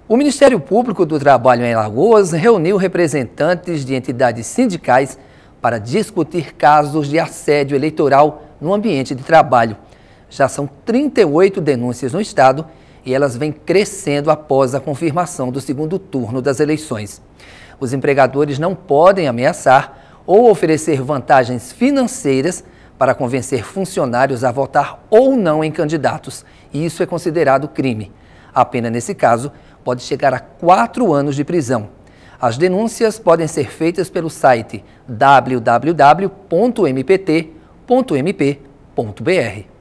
O Ministério Público do Trabalho em Alagoas reuniu representantes de entidades sindicais para discutir casos de assédio eleitoral no ambiente de trabalho. Já são 38 denúncias no estado e elas vêm crescendo após a confirmação do segundo turno das eleições. Os empregadores não podem ameaçar ou oferecer vantagens financeiras para convencer funcionários a votar ou não em candidatos, e isso é considerado crime. A pena, nesse caso, pode chegar a 4 anos de prisão. As denúncias podem ser feitas pelo site www.mpt.mp.br.